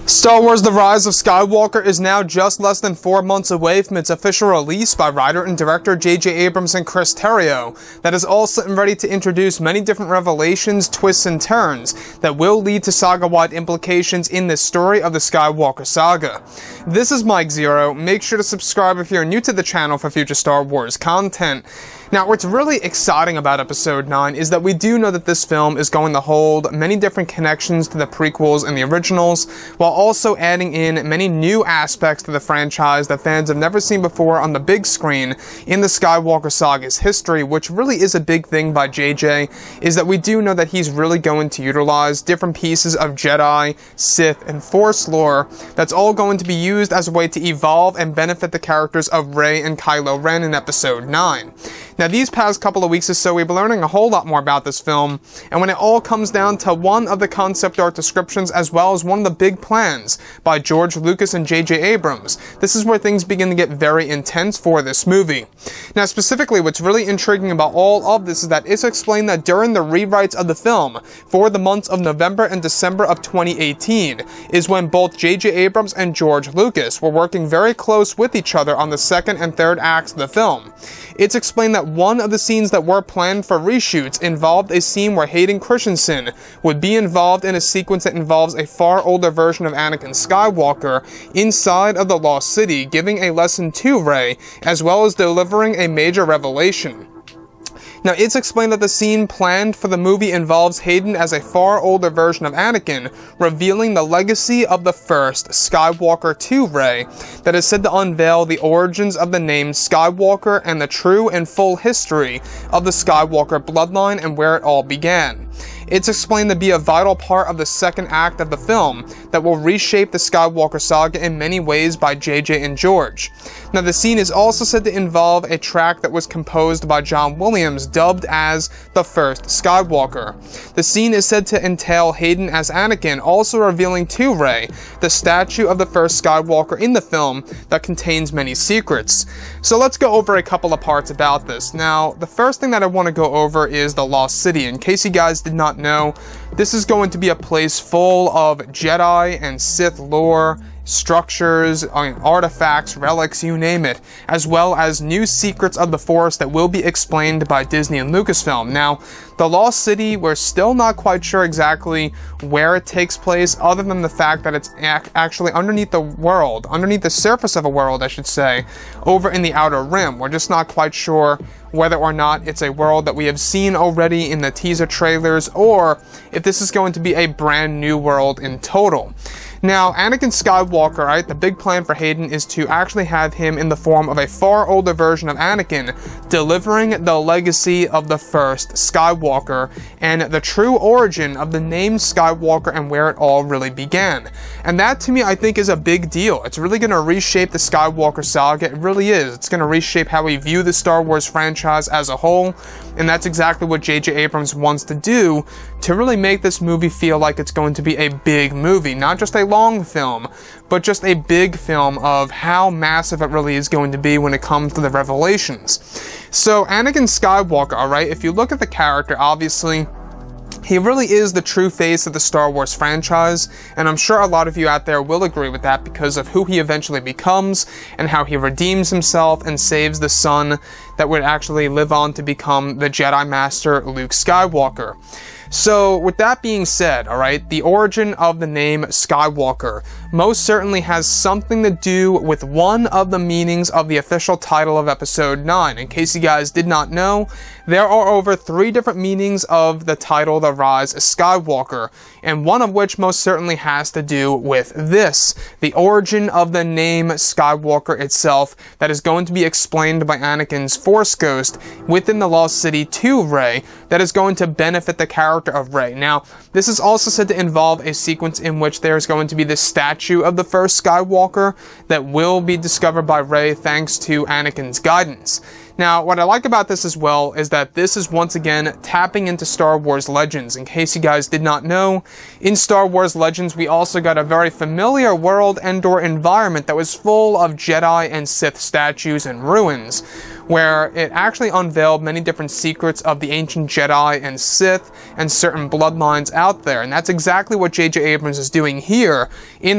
Star Wars The Rise of Skywalker is now just less than 4 months away from its official release by writer and director J.J. Abrams and Chris Terrio, that is all set and ready to introduce many different revelations, twists, and turns that will lead to saga-wide implications in this story of the Skywalker saga. This is Mike Zero. Make sure to subscribe if you're new to the channel for future Star Wars content. Now, what's really exciting about Episode 9 is that we do know that this film is going to hold many different connections to the prequels and the originals, while also adding in many new aspects to the franchise that fans have never seen before on the big screen in the Skywalker saga's history, which really is a big thing by JJ, is that we do know that he's really going to utilize different pieces of Jedi, Sith, and Force lore that's all going to be used as a way to evolve and benefit the characters of Rey and Kylo Ren in Episode 9. Now, these past couple of weeks or so, we've been learning a whole lot more about this film, and when it all comes down to one of the concept art descriptions as well as one of the big plans by George Lucas and J.J. Abrams, this is where things begin to get very intense for this movie. Now, specifically, what's really intriguing about all of this is that it's explained that during the rewrites of the film for the months of November and December of 2018 is when both J.J. Abrams and George Lucas were working very close with each other on the second and third acts of the film. It's explained that one of the scenes that were planned for reshoots involved a scene where Hayden Christensen would be involved in a sequence that involves a far older version of Anakin Skywalker inside of the Lost City, giving a lesson to Rey, as well as delivering a major revelation. Now, it's explained that the scene planned for the movie involves Hayden as a far older version of Anakin, revealing the legacy of the first Skywalker to Rey, that is said to unveil the origins of the name Skywalker and the true and full history of the Skywalker bloodline and where it all began. It's explained to be a vital part of the second act of the film that will reshape the Skywalker saga in many ways by JJ and George. Now, the scene is also said to involve a track that was composed by John Williams, dubbed as The First Skywalker. The scene is said to entail Hayden as Anakin, also revealing to Rey the statue of the first Skywalker in the film that contains many secrets. So let's go over a couple of parts about this. Now, the first thing that I want to go over is the Lost City. In case you guys did not know, this is going to be a place full of Jedi and Sith lore, structures, artifacts, relics, you name it, as well as new secrets of the Force that will be explained by Disney and Lucasfilm. Now, the Lost City, we're still not quite sure exactly where it takes place, other than the fact that it's actually underneath the world, underneath the surface of a world, I should say, over in the Outer Rim. We're just not quite sure whether or not it's a world that we have seen already in the teaser trailers, or if this is going to be a brand new world in total. Now, Anakin Skywalker, right, the big plan for Hayden is to actually have him in the form of a far older version of Anakin, delivering the legacy of the first Skywalker and the true origin of the name Skywalker and where it all really began. And that, to me, I think is a big deal. It's really going to reshape the Skywalker saga. It really is. It's going to reshape how we view the Star Wars franchise as a whole, and that's exactly what J.J. Abrams wants to do to really make this movie feel like it's going to be a big movie, not just a long film, but just a big film of how massive it really is going to be when it comes to the revelations. So, Anakin Skywalker, alright, if you look at the character, obviously, he really is the true face of the Star Wars franchise, and I'm sure a lot of you out there will agree with that because of who he eventually becomes and how he redeems himself and saves the son that would actually live on to become the Jedi Master Luke Skywalker. So, with that being said, alright, the origin of the name Skywalker most certainly has something to do with one of the meanings of the official title of Episode 9. In case you guys did not know, there are over 3 different meanings of the title The Rise of Skywalker, and one of which most certainly has to do with this, the origin of the name Skywalker itself, that is going to be explained by Anakin's Force Ghost within the Lost City to Rey, that is going to benefit the character of Rey. Now, this is also said to involve a sequence in which there's going to be the statue of the first Skywalker that will be discovered by Rey thanks to Anakin's guidance. Now, what I like about this as well is that this is once again tapping into Star Wars Legends. In case you guys did not know, in Star Wars Legends we also got a very familiar world and/or environment that was full of Jedi and Sith statues and ruins, where it actually unveiled many different secrets of the ancient Jedi and Sith and certain bloodlines out there. And that's exactly what J.J. Abrams is doing here in The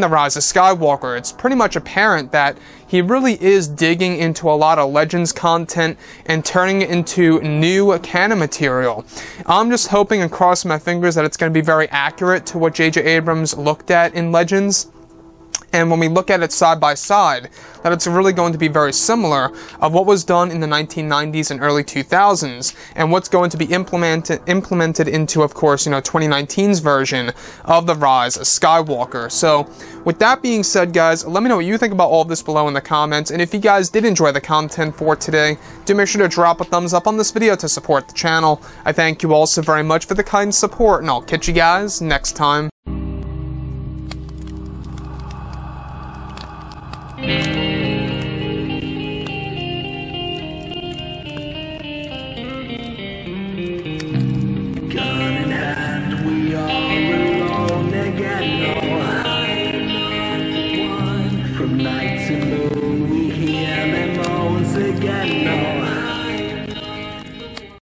The Rise of Skywalker, it's pretty much apparent that he really is digging into a lot of Legends content and turning it into new canon material. I'm just hoping and crossing my fingers that it's going to be very accurate to what J.J. Abrams looked at in Legends. And when we look at it side by side, that it's really going to be very similar of what was done in the 1990s and early 2000s, and what's going to be implemented into, of course, 2019's version of The Rise of Skywalker. So, with that being said, guys, let me know what you think about all of this below in the comments, and if you guys did enjoy the content for today, do make sure to drop a thumbs up on this video to support the channel. I thank you all so very much for the kind support, and I'll catch you guys next time.